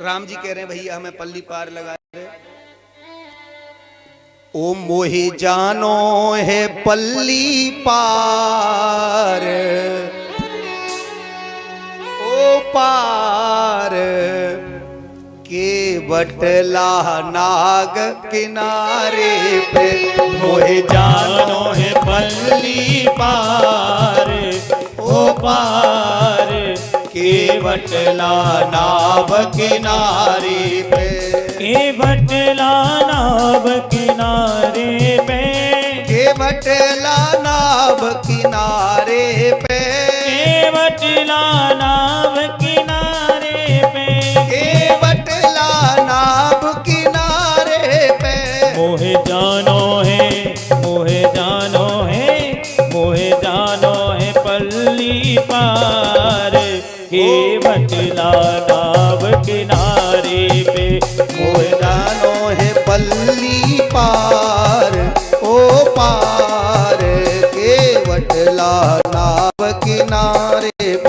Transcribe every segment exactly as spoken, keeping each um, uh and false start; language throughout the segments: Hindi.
राम जी कह रहे हैं भैया हमें पल्ली पार लगा दे। ओ मोहे जानो है पल्ली पार, ओ पार के बटला नाग किनारे पे। मोहे जानो है पल्ली पार, ओ पार के बटला नाव किनारे पे। के बटला नाव किनारे पे, के बटला नाव किनारे पे, के बटला नाव किनारे पे, के बटला नाव किनारे पे। मोहे जानो है, मोहे जानो है, मोहे जानो है पल्ली पार के बटला नाव किनारे पे। मोहे जानो है पल्ली पार, ओ पार के बटला नाव किनारे पे।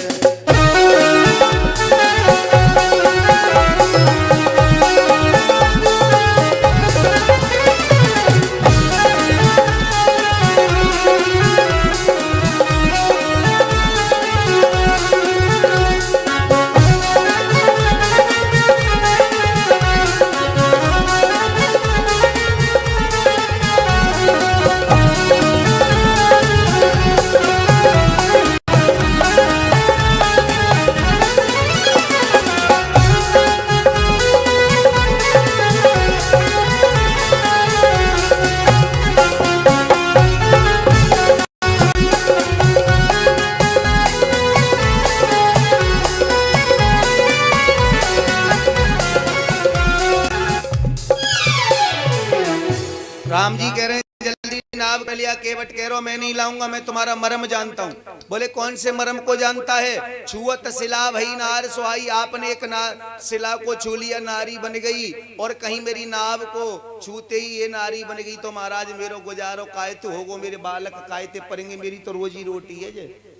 राम जी कह रहे हैं जल्दी नाव कर लिया। केवट कह रहा मैं नहीं लाऊंगा, मैं तुम्हारा मरम जानता हूँ। बोले कौन से मरम को जानता है? छुअत शिला भई नार सुहाई, आपने एक नार शिला को छू लिया, नारी बन गई। और कहीं मेरी नाव को छूते ही ये नारी बन गई तो महाराज मेरो गुजारो कायते होगो, मेरे बालक कायते पड़ेंगे, मेरी तो रोजी रोटी है जे।